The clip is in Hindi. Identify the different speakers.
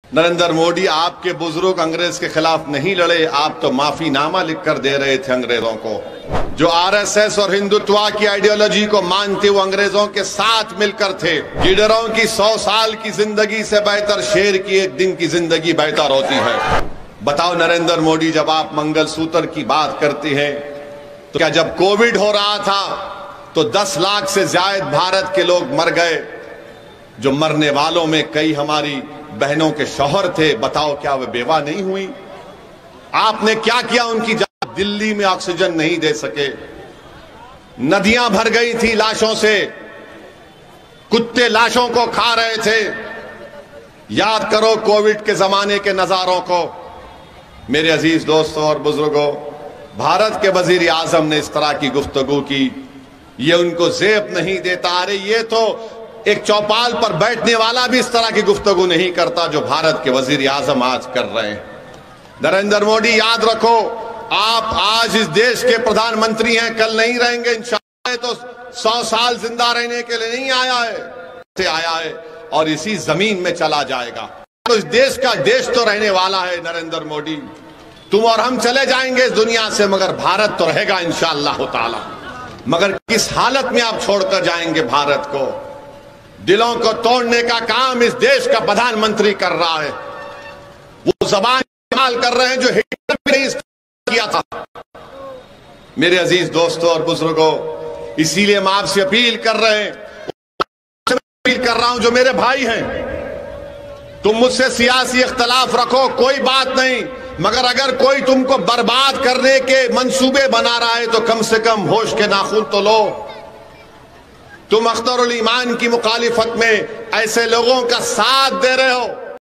Speaker 1: नरेंद्र मोदी, आपके बुजुर्ग अंग्रेज के खिलाफ नहीं लड़े, आप तो माफीनामा लिखकर दे रहे थे अंग्रेजों को। जो आरएसएस और हिंदुत्व की आइडियोलॉजी को मानते हुए अंग्रेजों के साथ मिलकर थे। गिडरों की 100 साल की जिंदगी से बेहतर शेर की एक दिन की जिंदगी बेहतर होती है। बताओ नरेंद्र मोदी, जब आप मंगलसूत्र की बात करते हैं तो क्या जब कोविड हो रहा था तो 10 लाख से ज्यादा भारत के लोग मर गए? जो मरने वालों में कई हमारी बहनों के शौहर थे, बताओ क्या वे बेवा नहीं हुई? आपने क्या किया उनकी जगह? दिल्ली में ऑक्सीजन नहीं दे सके, नदियां भर गई थी लाशों से, कुत्ते लाशों को खा रहे थे। याद करो कोविड के जमाने के नजारों को। मेरे अजीज दोस्तों और बुजुर्गों, भारत के वजीर आजम ने इस तरह की गुफ्तगू की, ये उनको ज़ेब नहीं देता। अरे ये तो एक चौपाल पर बैठने वाला भी इस तरह की गुफ्तगू नहीं करता जो भारत के वजीर आजम आज कर रहे हैं। नरेंद्र मोदी, याद रखो, आप आज इस देश के प्रधानमंत्री हैं, कल नहीं रहेंगे इंशाअल्लाह। तो 100 साल जिंदा रहने के लिए नहीं आया है और इसी जमीन में चला जाएगा। तो इस देश का देश तो रहने वाला है नरेंद्र मोदी। तुम और हम चले जाएंगे इस दुनिया से, मगर भारत तो रहेगा इंशाअल्लाह ताला। मगर किस हालत में आप छोड़कर जाएंगे भारत को? दिलों को तोड़ने का काम इस देश का प्रधानमंत्री कर रहा है। वो जबान इस्तेमाल कर रहे हैं जो हिटलर भी नहीं किया था। मेरे अजीज दोस्तों और बुजुर्गों, इसीलिए हम आपसे अपील कर रहे हैं, अपील कर रहा हूं जो मेरे भाई हैं, तुम मुझसे सियासी इख्तलाफ रखो, कोई बात नहीं, मगर अगर कोई तुमको बर्बाद करने के मंसूबे बना रहा है तो कम से कम होश के नाखून तो लो। तुम अख्तरुल ईमान की मुखालिफत में ऐसे लोगों का साथ दे रहे हो